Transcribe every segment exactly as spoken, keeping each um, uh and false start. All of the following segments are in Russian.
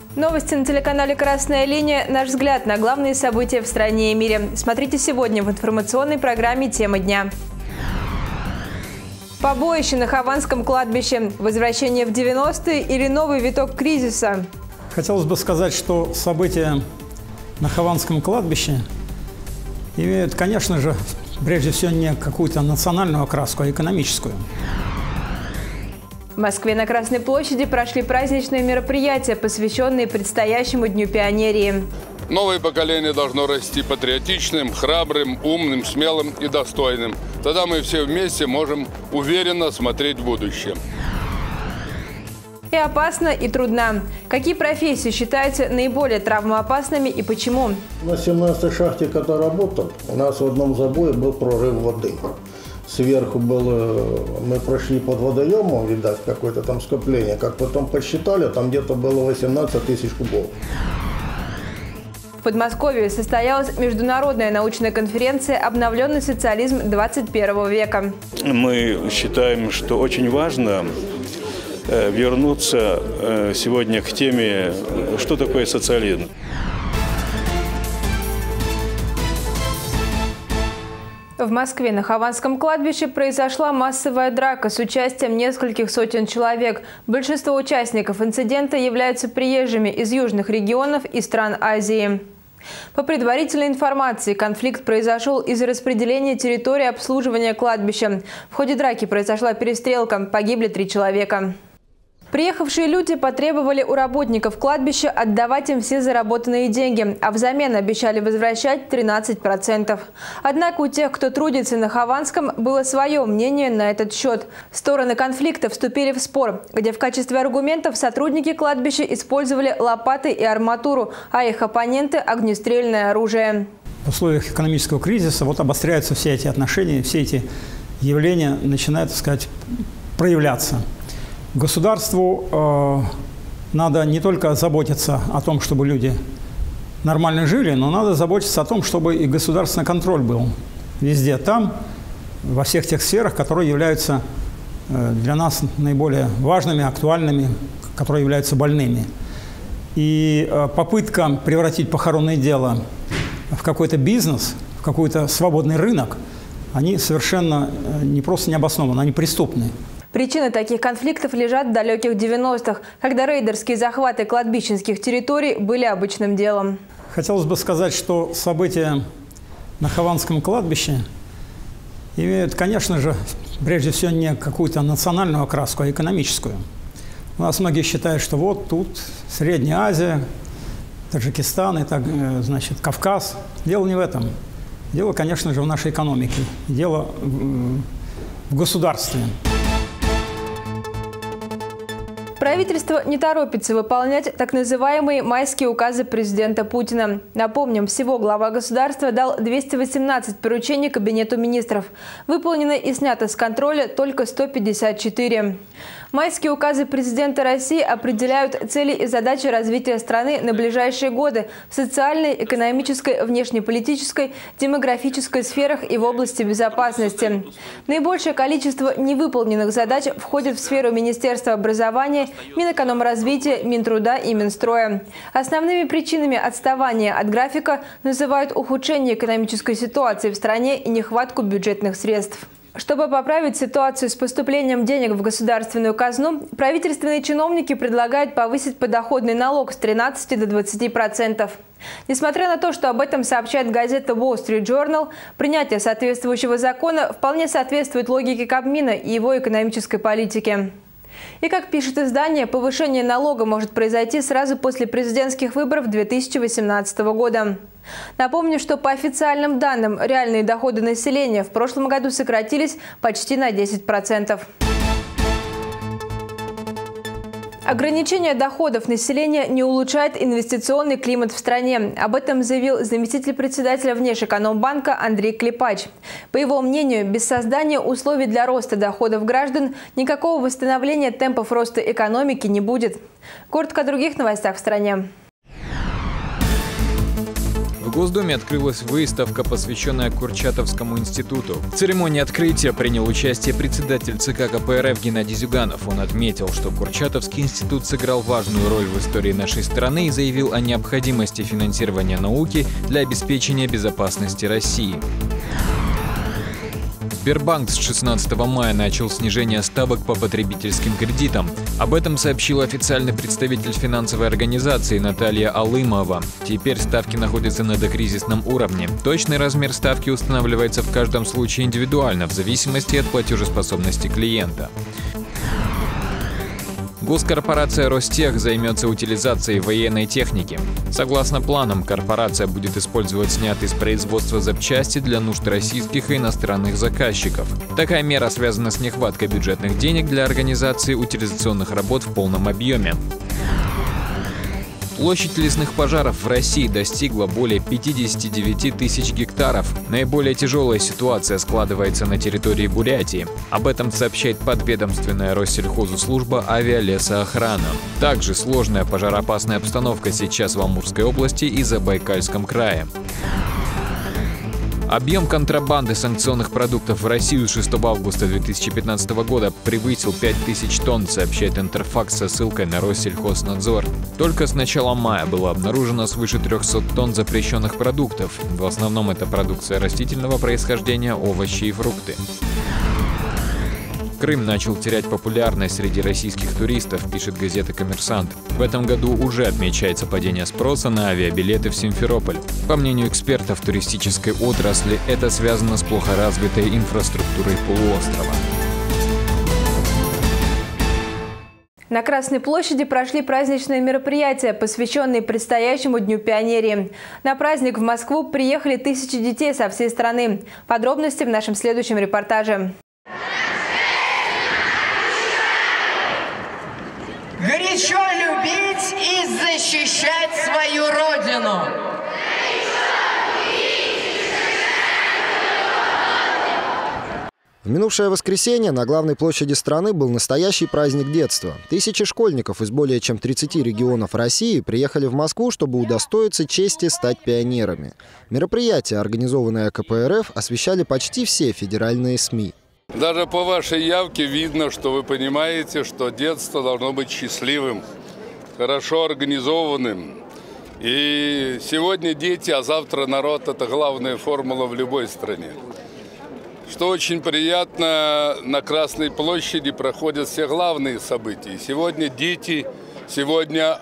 Новости на телеканале «Красная линия». Наш взгляд на главные события в стране и мире. Смотрите сегодня в информационной программе «Тема дня». Побоище на Хованском кладбище. Возвращение в девяностые или новый виток кризиса? Хотелось бы сказать, что события на Хованском кладбище имеют, конечно же, прежде всего не какую-то национальную окраску, а экономическую. В Москве на Красной площади прошли праздничные мероприятия, посвященные предстоящему Дню пионерии. Новое поколение должно расти патриотичным, храбрым, умным, смелым и достойным. Тогда мы все вместе можем уверенно смотреть в будущее. И опасно, и трудно. Какие профессии считаются наиболее травмоопасными и почему? На семнадцатой шахте, когда работал, у нас в одном забое был прорыв воды. Сверху было, мы прошли под водоемом, видать, какое-то там скопление. Как потом посчитали, там где-то было восемнадцать тысяч кубов. В Подмосковье состоялась международная научная конференция «Обновленный социализм двадцать первого века». Мы считаем, что очень важно вернуться сегодня к теме, что такое социализм. В Москве на Хованском кладбище произошла массовая драка с участием нескольких сотен человек. Большинство участников инцидента являются приезжими из южных регионов и стран Азии. По предварительной информации, конфликт произошел из-за распределения территории обслуживания кладбища. В ходе драки произошла перестрелка, погибли три человека. Приехавшие люди потребовали у работников кладбища отдавать им все заработанные деньги, а взамен обещали возвращать тринадцать процентов. Однако у тех, кто трудится на Хованском, было свое мнение на этот счет. Стороны конфликта вступили в спор, где в качестве аргументов сотрудники кладбища использовали лопаты и арматуру, а их оппоненты – огнестрельное оружие. В условиях экономического кризиса вот обостряются все эти отношения, все эти явления начинают, так сказать, проявляться. Государству э, надо не только заботиться о том, чтобы люди нормально жили, но надо заботиться о том, чтобы и государственный контроль был везде там, во всех тех сферах, которые являются э, для нас наиболее важными, актуальными, которые являются больными. И э, попытка превратить похоронное дело в какой-то бизнес, в какой-то свободный рынок, они совершенно не просто необоснованы, они преступны. Причины таких конфликтов лежат в далеких девяностых, когда рейдерские захваты кладбищенских территорий были обычным делом. Хотелось бы сказать, что события на Хованском кладбище имеют, конечно же, прежде всего не какую-то национальную окраску, а экономическую. У нас многие считают, что вот тут Средняя Азия, Таджикистан, и так, значит, Кавказ. Дело не в этом. Дело, конечно же, в нашей экономике. Дело в государстве. Правительство не торопится выполнять так называемые майские указы президента Путина. Напомним, всего глава государства дал двести восемнадцать поручений Кабинету министров. Выполнено и снято с контроля только сто пятьдесят четыре. Майские указы президента России определяют цели и задачи развития страны на ближайшие годы в социальной, экономической, внешнеполитической, демографической сферах и в области безопасности. Наибольшее количество невыполненных задач входит в сферу Министерства образования, Минэкономразвития, Минтруда и Минстроя. Основными причинами отставания от графика называют ухудшение экономической ситуации в стране и нехватку бюджетных средств. Чтобы поправить ситуацию с поступлением денег в государственную казну, правительственные чиновники предлагают повысить подоходный налог с тринадцати до двадцати процентов. Несмотря на то, что об этом сообщает газета Wall Street Journal, принятие соответствующего закона вполне соответствует логике Кабмина и его экономической политике. И, как пишет издание, повышение налога может произойти сразу после президентских выборов две тысячи восемнадцатого года. Напомню, что по официальным данным реальные доходы населения в прошлом году сократились почти на десять процентов. Ограничение доходов населения не улучшает инвестиционный климат в стране. Об этом заявил заместитель председателя Внешэкономбанка Андрей Клепач. По его мнению, без создания условий для роста доходов граждан никакого восстановления темпов роста экономики не будет. Коротко о других новостях в стране. В Госдуме открылась выставка, посвященная Курчатовскому институту. В церемонии открытия принял участие председатель ЦК КПРФ Геннадий Зюганов. Он отметил, что Курчатовский институт сыграл важную роль в истории нашей страны и заявил о необходимости финансирования науки для обеспечения безопасности России. Сбербанк с шестнадцатого мая начал снижение ставок по потребительским кредитам. Об этом сообщил официальный представитель финансовой организации Наталья Алымова. Теперь ставки находятся на докризисном уровне. Точный размер ставки устанавливается в каждом случае индивидуально, в зависимости от платежеспособности клиента. Госкорпорация Ростех займется утилизацией военной техники. Согласно планам, корпорация будет использовать снятые с производства запчасти для нужд российских и иностранных заказчиков. Такая мера связана с нехваткой бюджетных денег для организации утилизационных работ в полном объеме. Площадь лесных пожаров в России достигла более пятидесяти девяти тысяч гектаров. Наиболее тяжелая ситуация складывается на территории Бурятии. Об этом сообщает подведомственная Россельхозу служба авиалесоохрана. Также сложная пожароопасная обстановка сейчас в Амурской области и Забайкальском крае. Объем контрабанды санкционных продуктов в Россию с шестого августа две тысячи пятнадцатого года превысил пять тысяч тонн, сообщает Интерфакс со ссылкой на Россельхознадзор. Только с начала мая было обнаружено свыше трёхсот тонн запрещенных продуктов. В основном это продукция растительного происхождения, овощи и фрукты. Крым начал терять популярность среди российских туристов, пишет газета «Коммерсант». В этом году уже отмечается падение спроса на авиабилеты в Симферополь. По мнению экспертов туристической отрасли, это связано с плохо развитой инфраструктурой полуострова. На Красной площади прошли праздничные мероприятия, посвященные предстоящему Дню пионерии. На праздник в Москву приехали тысячи детей со всей страны. Подробности в нашем следующем репортаже. Горячо любить и защищать свою родину. В минувшее воскресенье на главной площади страны был настоящий праздник детства. Тысячи школьников из более чем тридцати регионов России приехали в Москву, чтобы удостоиться чести стать пионерами. Мероприятия, организованные КПРФ, освещали почти все федеральные СМИ. Даже по вашей явке видно, что вы понимаете, что детство должно быть счастливым, хорошо организованным. И сегодня дети, а завтра народ – это главная формула в любой стране. Что очень приятно, на Красной площади проходят все главные события. Сегодня дети, сегодня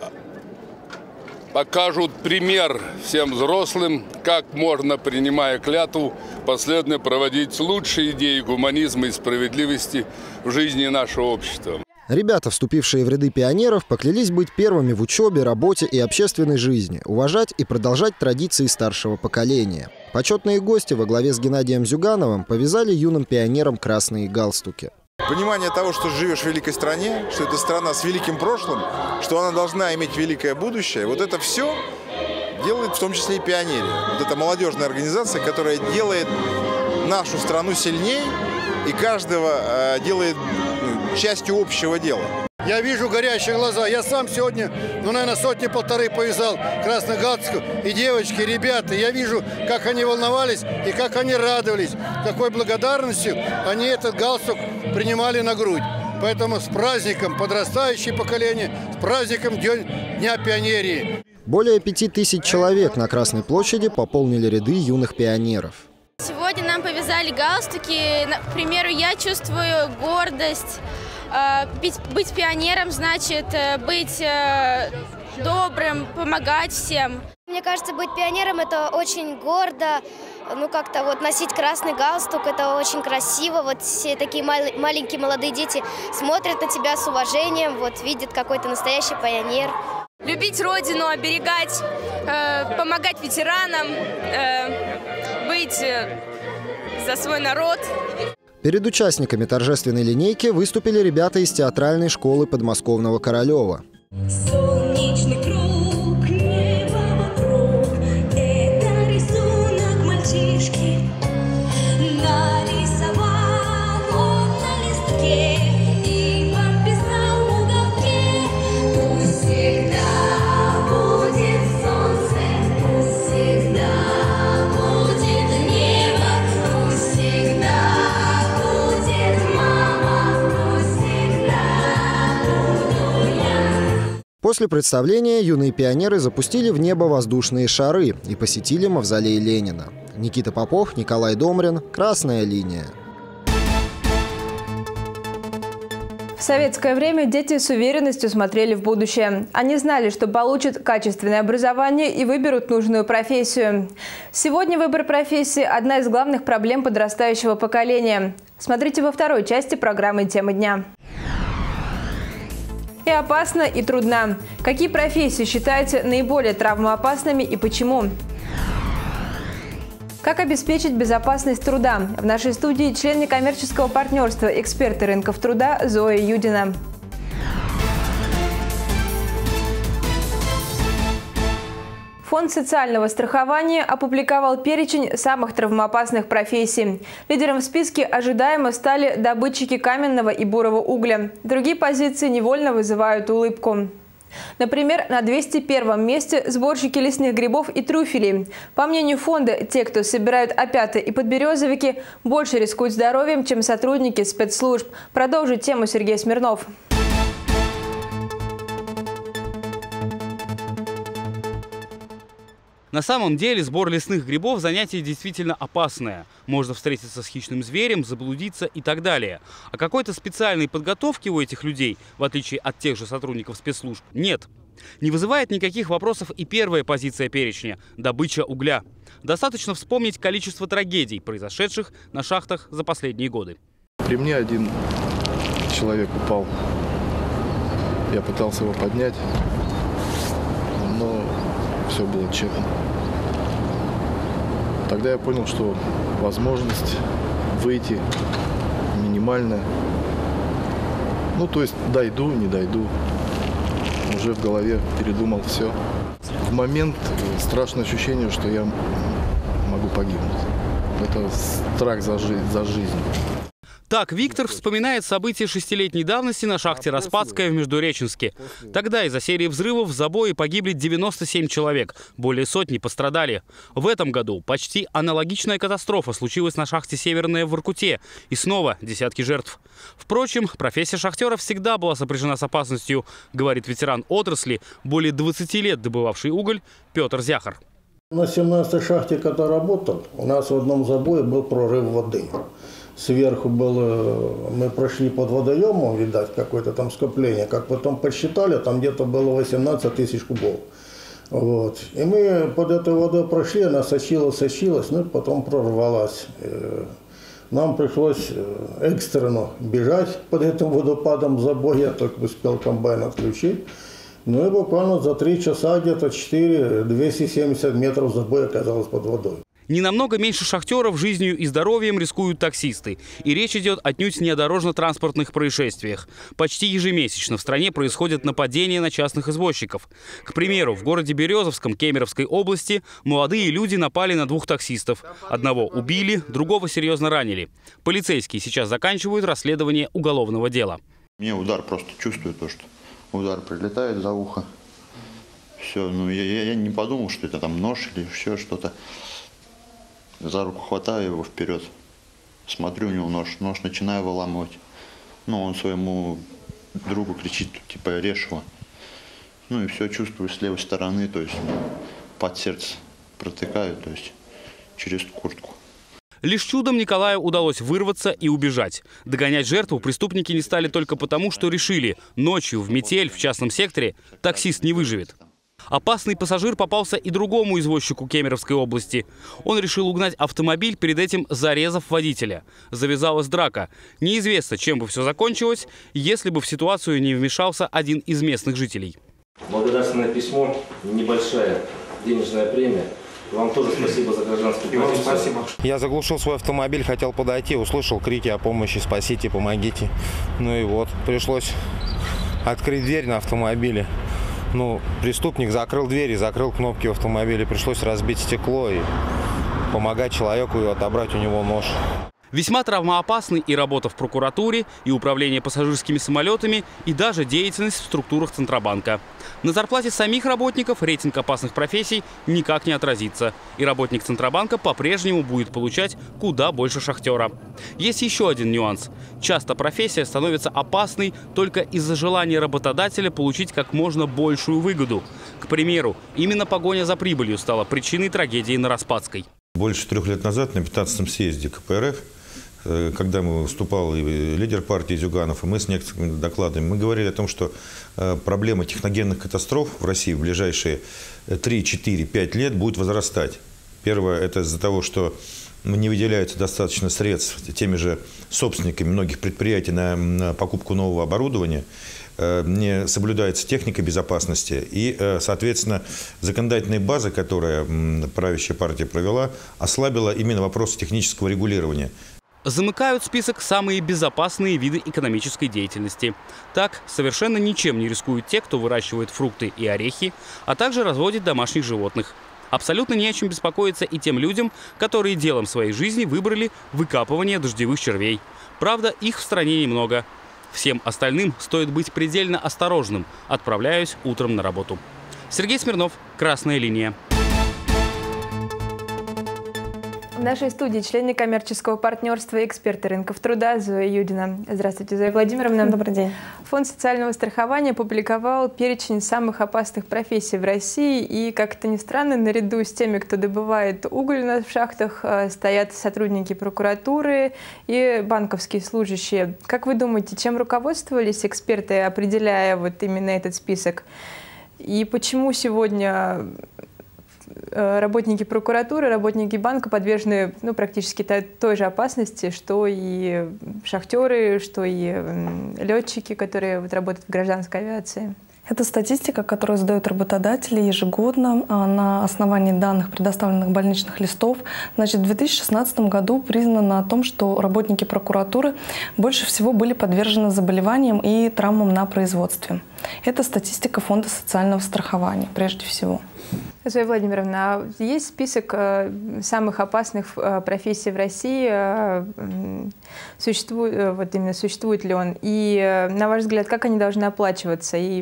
покажут пример всем взрослым, как можно, принимая клятву, последовательно проводить лучшие идеи гуманизма и справедливости в жизни нашего общества. Ребята, вступившие в ряды пионеров, поклялись быть первыми в учебе, работе и общественной жизни, уважать и продолжать традиции старшего поколения. Почетные гости во главе с Геннадием Зюгановым повязали юным пионерам красные галстуки. Понимание того, что живешь в великой стране, что это страна с великим прошлым, что она должна иметь великое будущее, вот это все делает в том числе и пионерия. Вот это молодежная организация, которая делает нашу страну сильнее и каждого э, делает ну, частью общего дела. Я вижу горящие глаза. Я сам сегодня, ну, наверное, сотни-полторы повязал красных галстуков. И девочки, и ребята. Я вижу, как они волновались и как они радовались. Какой благодарностью они этот галстук принимали на грудь. Поэтому с праздником подрастающее поколение, с праздником Дня пионерии. Более пяти тысяч человек на Красной площади пополнили ряды юных пионеров. Сегодня нам повязали галстуки. К примеру, я чувствую гордость. Быть пионером значит быть добрым, помогать всем. Мне кажется, быть пионером – это очень гордо. Ну, как-то вот носить красный галстук – это очень красиво. Вот все такие мал- маленькие молодые дети смотрят на тебя с уважением, вот видят, какой ты настоящий пионер. Любить родину, оберегать, э, помогать ветеранам, э, быть э, за свой народ. Перед участниками торжественной линейки выступили ребята из театральной школы подмосковного Королева. Солнечный круг, небо вокруг, это рисунок мальчишки. Нарисовал он на листке и подписал в уголке. Пусть всегда будет солнце, пусть всегда После представления юные пионеры запустили в небо воздушные шары и посетили мавзолей Ленина. Никита Попов, Николай Домрин. Красная линия. В советское время дети с уверенностью смотрели в будущее. Они знали, что получат качественное образование и выберут нужную профессию. Сегодня выбор профессии – одна из главных проблем подрастающего поколения. Смотрите во второй части программы «Темы дня». И опасно, и трудно. Какие профессии считаются наиболее травмоопасными и почему? Как обеспечить безопасность труда? В нашей студии член некоммерческого партнерства, эксперты рынков труда Зоя Юдина. Фонд социального страхования опубликовал перечень самых травмоопасных профессий. Лидером в списке ожидаемо стали добытчики каменного и бурого угля. Другие позиции невольно вызывают улыбку. Например, на двести первом месте сборщики лесных грибов и трюфелей. По мнению фонда, те, кто собирают опята и подберезовики, больше рискуют здоровьем, чем сотрудники спецслужб. Продолжит тему Сергей Смирнов. На самом деле сбор лесных грибов – занятие действительно опасное. Можно встретиться с хищным зверем, заблудиться и так далее. А какой-то специальной подготовки у этих людей, в отличие от тех же сотрудников спецслужб, нет. Не вызывает никаких вопросов и первая позиция перечня – добыча угля. Достаточно вспомнить количество трагедий, произошедших на шахтах за последние годы. При мне один человек упал. Я пытался его поднять, но все было тщетно. Тогда я понял, что возможность выйти минимальная. Ну, то есть дойду, не дойду. Уже в голове передумал все. В момент страшное ощущение, что я могу погибнуть. Это страх за жизнь. За жизнь. Так, Виктор вспоминает события шестилетней давности на шахте Распадская в Междуреченске. Тогда из-за серии взрывов в забое погибли девяносто семь человек, более сотни пострадали. В этом году почти аналогичная катастрофа случилась на шахте Северная в Воркуте. И снова десятки жертв. Впрочем, профессия шахтера всегда была сопряжена с опасностью, говорит ветеран отрасли, более двадцати лет добывавший уголь Петр Зяхар. На семнадцатой шахте, когда работал, у нас в одном забое был прорыв воды. Сверху было, мы прошли под водоемом, видать, какое-то там скопление. Как потом посчитали, там где-то было восемнадцать тысяч кубов. Вот. И мы под этой водой прошли, она сочилась, сочилась, ну и потом прорвалась. Нам пришлось экстренно бежать под этим водопадом в забой, я только успел комбайн отключить. Ну и буквально за три часа, где-то четыре, двести семьдесят метров забой оказалось под водой. Не намного меньше шахтеров жизнью и здоровьем рискуют таксисты. И речь идет отнюдь не о дорожно-транспортных происшествиях. Почти ежемесячно в стране происходят нападения на частных извозчиков. К примеру, в городе Березовском Кемеровской области молодые люди напали на двух таксистов. Одного убили, другого серьезно ранили. Полицейские сейчас заканчивают расследование уголовного дела. Мне удар просто чувствую то, что удар прилетает за ухо. Все, ну я, я не подумал, что это там нож или еще что-то. За руку хватаю его вперед, смотрю, у него нож, нож начинаю выламывать. Ну, он своему другу кричит, типа, режь его. Ну и все, чувствую с левой стороны, то есть под сердце протыкаю, то есть через куртку. Лишь чудом Николаю удалось вырваться и убежать. Догонять жертву преступники не стали только потому, что решили, ночью в метель в частном секторе таксист не выживет. Опасный пассажир попался и другому извозчику Кемеровской области. Он решил угнать автомобиль, перед этим зарезав водителя. Завязалась драка. Неизвестно, чем бы все закончилось, если бы в ситуацию не вмешался один из местных жителей. Благодарственное письмо, небольшая денежная премия. Вам тоже спасибо за гражданскую позицию. Спасибо. Я заглушил свой автомобиль, хотел подойти, услышал крики о помощи, спасите, помогите. Ну и вот, пришлось открыть дверь на автомобиле. Ну, преступник закрыл дверь и закрыл кнопки в автомобиле. Пришлось разбить стекло и помогать человеку и отобрать у него нож. Весьма травмоопасны и работа в прокуратуре, и управление пассажирскими самолетами, и даже деятельность в структурах Центробанка. На зарплате самих работников рейтинг опасных профессий никак не отразится. И работник Центробанка по-прежнему будет получать куда больше шахтера. Есть еще один нюанс. Часто профессия становится опасной только из-за желания работодателя получить как можно большую выгоду. К примеру, именно погоня за прибылью стала причиной трагедии на Распадской. Больше трех лет назад на пятнадцатом съезде ка пэ эр эф, когда мы выступал и лидер партии Зюганов, и мы с некоторыми докладами, мы говорили о том, что проблема техногенных катастроф в России в ближайшие три, четыре, пять лет будет возрастать. Первое – это из-за того, что не выделяется достаточно средств теми же собственниками многих предприятий на покупку нового оборудования, не соблюдается техника безопасности и, соответственно, законодательная база, которую правящая партия провела, ослабила именно вопросы технического регулирования. Замыкают список самые безопасные виды экономической деятельности. Так, совершенно ничем не рискуют те, кто выращивает фрукты и орехи, а также разводит домашних животных. Абсолютно не о чем беспокоиться и тем людям, которые делом своей жизни выбрали выкапывание дождевых червей. Правда, их в стране немного. Всем остальным стоит быть предельно осторожным. Отправляюсь утром на работу. Сергей Смирнов, «Красная линия». В нашей студии член некоммерческого партнерства, эксперты рынков труда Зоя Юдина. Здравствуйте, Зоя Владимировна. Добрый день. Фонд социального страхования опубликовал перечень самых опасных профессий в России. И, как это ни странно, наряду с теми, кто добывает уголь в шахтах, стоят сотрудники прокуратуры и банковские служащие. Как вы думаете, чем руководствовались эксперты, определяя вот именно этот список? И почему сегодня работники прокуратуры, работники банка подвержены ну, практически той же опасности, что и шахтеры, что и летчики, которые вот, работают в гражданской авиации? Это статистика, которую сдают работодатели ежегодно на основании данных, предоставленных больничных листов. Значит, в две тысячи шестнадцатом году признано о том, что работники прокуратуры больше всего были подвержены заболеваниям и травмам на производстве. Это статистика Фонда социального страхования, прежде всего. Зоя Владимировна, а есть список самых опасных профессий в России? Существует, вот именно существует ли он? И, на ваш взгляд, как они должны оплачиваться? И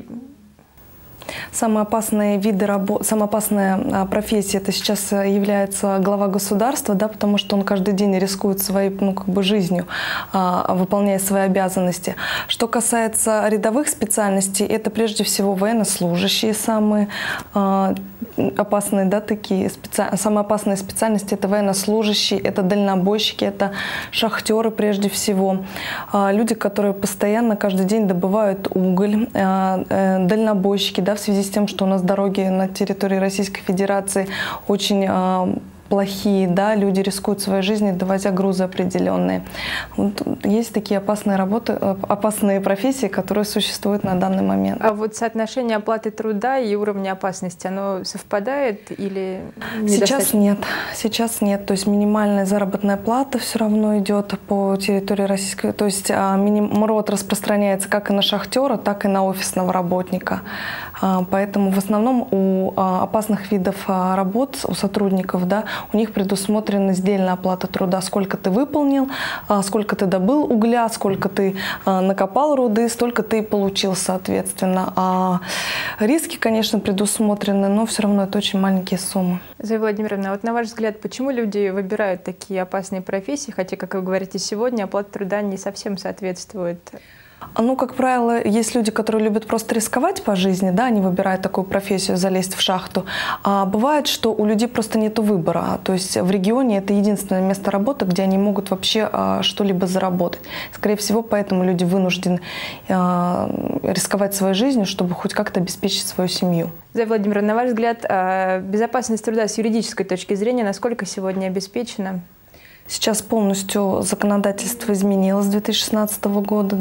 Самые опасные виды работы, самая опасная профессия это сейчас является глава государства, да, потому что он каждый день рискует своей ну, как бы жизнью, а, выполняя свои обязанности. Что касается рядовых специальностей, это прежде всего военнослужащие самые а, опасные, да, такие специ... самые опасные специальности это военнослужащие, это дальнобойщики, это шахтеры прежде всего, а, люди, которые постоянно каждый день добывают уголь, а, а, дальнобойщики, да, в связи с тем, что у нас дороги на территории Российской Федерации очень э, плохие, да, люди рискуют своей жизнью, довозя грузы определенные. Вот есть такие опасные работы, опасные профессии, которые существуют на данный момент. А вот соотношение оплаты труда и уровня опасности, оно совпадает или сейчас нет? Сейчас нет. То есть минимальная заработная плата все равно идет по территории Российской. То есть МРОТ распространяется как и на шахтера, так и на офисного работника. Поэтому в основном у опасных видов работ, у сотрудников, да, у них предусмотрена сдельная оплата труда. Сколько ты выполнил, сколько ты добыл угля, сколько ты накопал руды, столько ты и получил, соответственно. А риски, конечно, предусмотрены, но все равно это очень маленькие суммы. Зоя Владимировна, вот на ваш взгляд, почему люди выбирают такие опасные профессии, хотя, как вы говорите, сегодня оплата труда не совсем соответствует? Ну, как правило, есть люди, которые любят просто рисковать по жизни, да, они выбирают такую профессию, залезть в шахту. А бывает, что у людей просто нет выбора. То есть в регионе это единственное место работы, где они могут вообще а, что-либо заработать. Скорее всего, поэтому люди вынуждены а, рисковать своей жизнью, чтобы хоть как-то обеспечить свою семью. Зоя Владимировна, на ваш взгляд, безопасность труда с юридической точки зрения насколько сегодня обеспечена? Сейчас полностью законодательство изменилось с две тысячи шестнадцатого года,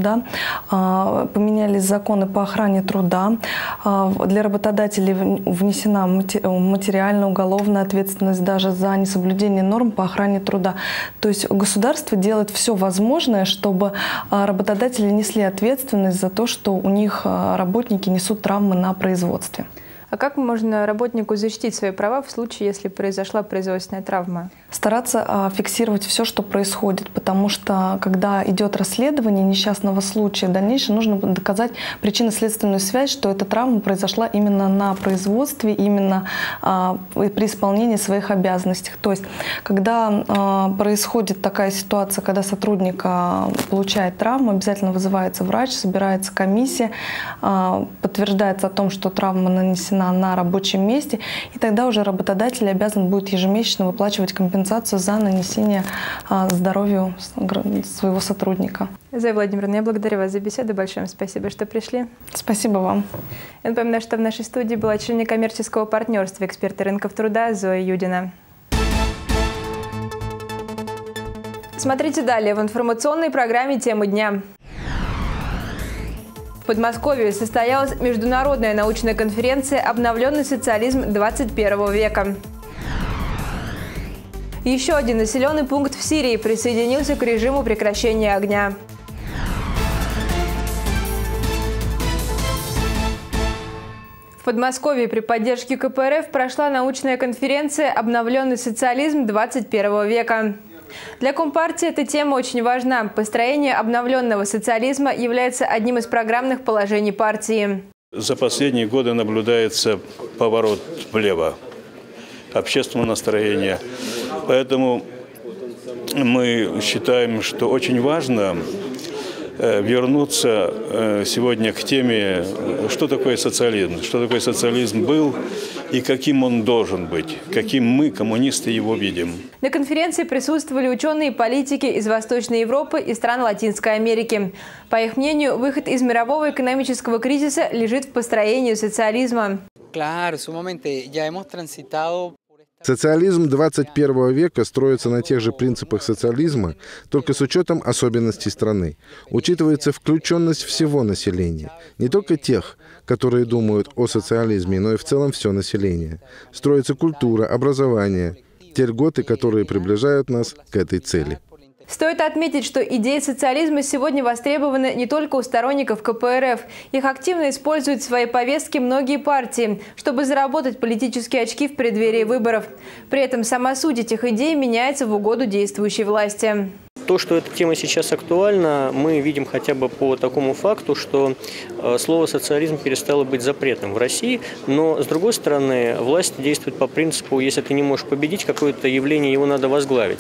да. Поменялись законы по охране труда. Для работодателей внесена материальная, уголовная ответственность даже за несоблюдение норм по охране труда. То есть государство делает все возможное, чтобы работодатели несли ответственность за то, что у них работники несут травмы на производстве. А как можно работнику защитить свои права в случае, если произошла производственная травма? стараться фиксировать все, что происходит, потому что когда идет расследование несчастного случая, дальнейшее нужно доказать причинно-следственную связь, что эта травма произошла именно на производстве, именно при исполнении своих обязанностей. То есть, когда происходит такая ситуация, когда сотрудник получает травму, обязательно вызывается врач, собирается комиссия, подтверждается о том, что травма нанесена на рабочем месте, и тогда уже работодатель обязан будет ежемесячно выплачивать компенсацию за нанесение здоровью своего сотрудника. Зоя Владимировна, я благодарю вас за беседу. Большое вам спасибо, что пришли. Спасибо вам. Я напоминаю, что в нашей студии была член некоммерческого партнерства, эксперта рынков труда Зоя Юдина. Смотрите далее в информационной программе «Темы дня». В Подмосковье состоялась международная научная конференция «Обновленный социализм двадцать первого века». Еще один населенный пункт в Сирии присоединился к режиму прекращения огня. В Подмосковье при поддержке ка пэ эр эф прошла научная конференция «Обновленный социализм двадцать первого века». Для Компартии эта тема очень важна. Построение обновленного социализма является одним из программных положений партии. За последние годы наблюдается поворот влево общественного настроения. Поэтому мы считаем, что очень важно вернуться сегодня к теме, что такое социализм, что такое социализм был и каким он должен быть, каким мы, коммунисты, его видим. На конференции присутствовали ученые и политики из Восточной Европы и стран Латинской Америки. По их мнению, выход из мирового экономического кризиса лежит в построении социализма. Социализм двадцать первого века строится на тех же принципах социализма, только с учетом особенностей страны. Учитывается включенность всего населения, не только тех, которые думают о социализме, но и в целом все население. Строится культура, образование, те льготы, которые приближают нас к этой цели. Стоит отметить, что идеи социализма сегодня востребованы не только у сторонников ка пэ эр эф. Их активно используют в своей повестке многие партии, чтобы заработать политические очки в преддверии выборов. При этом сама суть этих идей меняется в угоду действующей власти. То, что эта тема сейчас актуальна, мы видим хотя бы по такому факту, что слово «социализм» перестало быть запретным в России, но, с другой стороны, власть действует по принципу, если ты не можешь победить какое-то явление, его надо возглавить.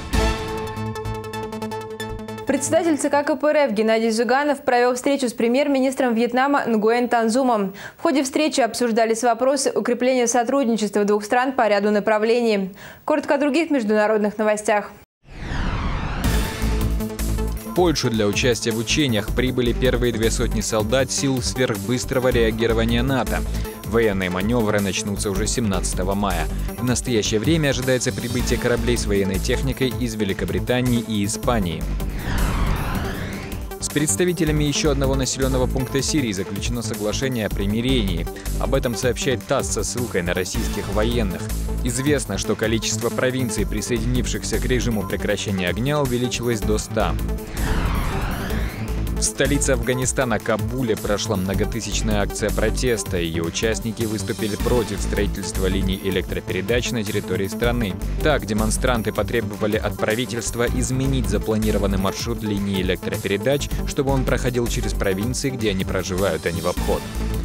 Председатель ЦК ка пэ эр эф Геннадий Зюганов провел встречу с премьер-министром Вьетнама Нгуен Тан Зумом. В ходе встречи обсуждались вопросы укрепления сотрудничества двух стран по ряду направлений. Коротко о других международных новостях. В Польшу для участия в учениях прибыли первые две сотни солдат сил сверхбыстрого реагирования НАТО. Военные маневры начнутся уже семнадцатого мая. В настоящее время ожидается прибытие кораблей с военной техникой из Великобритании и Испании. С представителями еще одного населенного пункта Сирии заключено соглашение о примирении. Об этом сообщает ТАСС со ссылкой на российских военных. Известно, что количество провинций, присоединившихся к режиму прекращения огня, увеличилось до ста. В столице Афганистана, Кабуле, прошла многотысячная акция протеста. Ее участники выступили против строительства линий электропередач на территории страны. Так, демонстранты потребовали от правительства изменить запланированный маршрут линии электропередач, чтобы он проходил через провинции, где они проживают, а не в обход.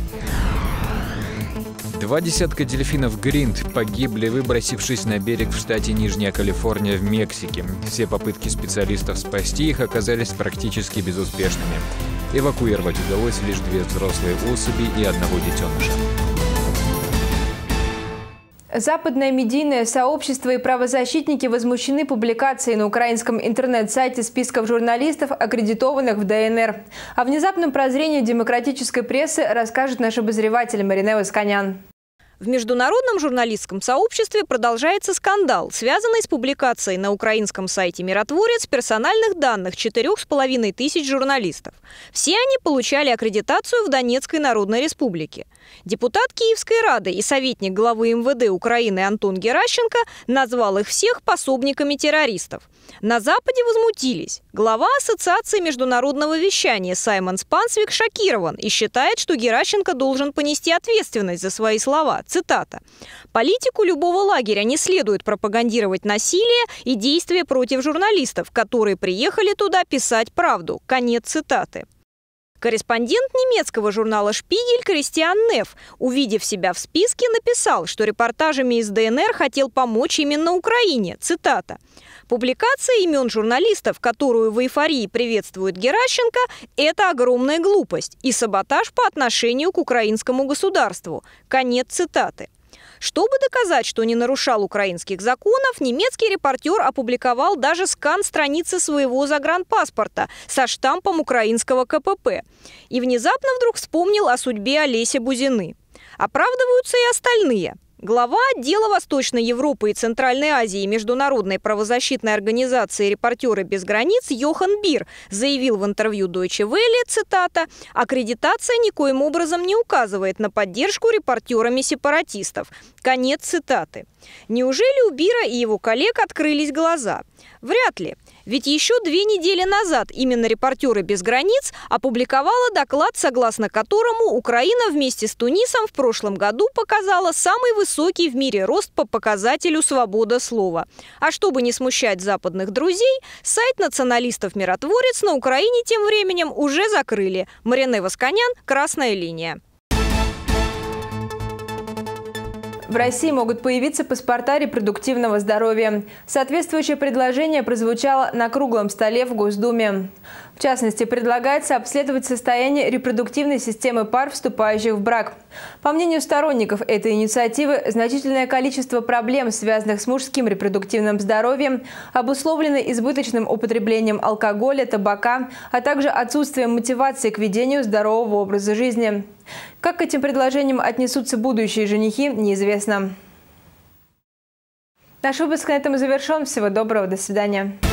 Два десятка дельфинов Гринд погибли, выбросившись на берег в штате Нижняя Калифорния в Мексике. Все попытки специалистов спасти их оказались практически безуспешными. Эвакуировать удалось лишь две взрослые особи и одного детеныша. Западное медийное сообщество и правозащитники возмущены публикацией на украинском интернет-сайте списков журналистов, аккредитованных в дэ эн эр. О внезапном прозрении демократической прессы расскажет наш обозреватель Марина Восканян. В международном журналистском сообществе продолжается скандал, связанный с публикацией на украинском сайте «Миротворец» персональных данных четырёх с половиной тысяч журналистов. Все они получали аккредитацию в Донецкой Народной Республике. Депутат Киевской Рады и советник главы эм вэ дэ Украины Антон Геращенко назвал их всех пособниками террористов. На Западе возмутились. Глава Ассоциации международного вещания Саймон Спансвик шокирован и считает, что Геращенко должен понести ответственность за свои слова. Цитата. «Политику любого лагеря не следует пропагандировать насилие и действия против журналистов, которые приехали туда писать правду». Конец цитаты. Корреспондент немецкого журнала «Шпигель» Кристиан Неф, увидев себя в списке, написал, что репортажами из ДНР хотел помочь именно Украине. Цитата. «Публикация имен журналистов, которую в эйфории приветствует Геращенко, это огромная глупость и саботаж по отношению к украинскому государству». Конец цитаты. Чтобы доказать, что не нарушал украинских законов, немецкий репортер опубликовал даже скан страницы своего загранпаспорта со штампом украинского ка пэ пэ. И внезапно вдруг вспомнил о судьбе Олеся Бузины. Оправдываются и остальные. Глава отдела Восточной Европы и Центральной Азии Международной правозащитной организации «Репортеры без границ» Йохан Бир заявил в интервью Deutsche Welle, цитата, «Аккредитация никоим образом не указывает на поддержку репортерами сепаратистов». Конец цитаты. Неужели у Бира и его коллег открылись глаза? Вряд ли. Ведь еще две недели назад именно «Репортеры без границ» опубликовала доклад, согласно которому Украина вместе с Тунисом в прошлом году показала самый высокий в мире рост по показателю «Свобода слова». А чтобы не смущать западных друзей, сайт националистов-миротворец на Украине тем временем уже закрыли. Марине Восканян, «Красная линия». В России могут появиться паспорта репродуктивного здоровья. Соответствующее предложение прозвучало на круглом столе в Госдуме. В частности, предлагается обследовать состояние репродуктивной системы пар, вступающих в брак. По мнению сторонников этой инициативы, значительное количество проблем, связанных с мужским репродуктивным здоровьем, обусловлено избыточным употреблением алкоголя, табака, а также отсутствием мотивации к ведению здорового образа жизни. Как к этим предложениям отнесутся будущие женихи, неизвестно. Наш выпуск на этом завершен. Всего доброго, до свидания.